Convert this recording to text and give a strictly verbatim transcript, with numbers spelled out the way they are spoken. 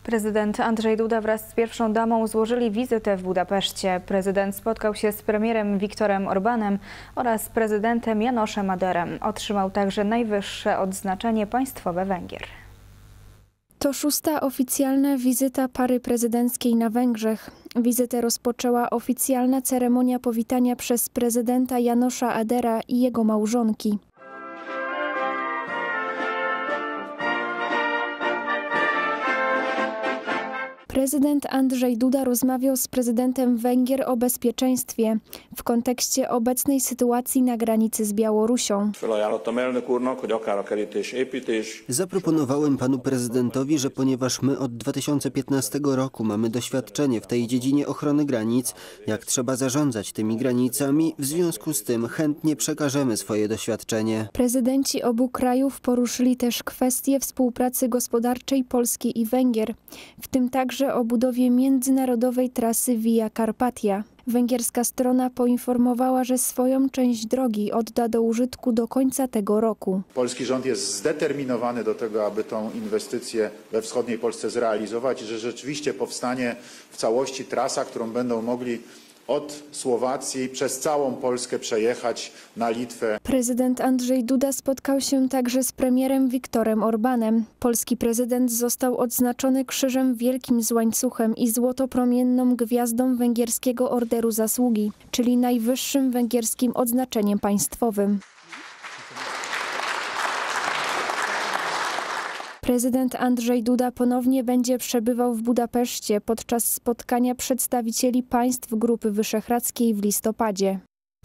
Prezydent Andrzej Duda wraz z pierwszą damą złożyli wizytę w Budapeszcie. Prezydent spotkał się z premierem Viktorem Orbanem oraz prezydentem Jánoszem Aderem. Otrzymał także najwyższe odznaczenie państwowe Węgier. To szósta oficjalna wizyta pary prezydenckiej na Węgrzech. Wizytę rozpoczęła oficjalna ceremonia powitania przez prezydenta Jánosza Adera i jego małżonki. Prezydent Andrzej Duda rozmawiał z prezydentem Węgier o bezpieczeństwie w kontekście obecnej sytuacji na granicy z Białorusią. Zaproponowałem panu prezydentowi, że ponieważ my od dwa tysiące piętnastego roku mamy doświadczenie w tej dziedzinie ochrony granic, jak trzeba zarządzać tymi granicami, w związku z tym chętnie przekażemy swoje doświadczenie. Prezydenci obu krajów poruszyli też kwestie współpracy gospodarczej Polski i Węgier, w tym także o budowie międzynarodowej trasy Via Carpatia. Węgierska strona poinformowała, że swoją część drogi odda do użytku do końca tego roku. Polski rząd jest zdeterminowany do tego, aby tą inwestycję we wschodniej Polsce zrealizować i że rzeczywiście powstanie w całości trasa, którą będą mogli od Słowacji przez całą Polskę przejechać na Litwę. Prezydent Andrzej Duda spotkał się także z premierem Viktorem Orbanem. Polski prezydent został odznaczony Krzyżem Wielkim z łańcuchem i złotopromienną gwiazdą Węgierskiego Orderu Zasługi, czyli najwyższym węgierskim odznaczeniem państwowym. Prezydent Andrzej Duda ponownie będzie przebywał w Budapeszcie podczas spotkania przedstawicieli państw Grupy Wyszehradzkiej w listopadzie.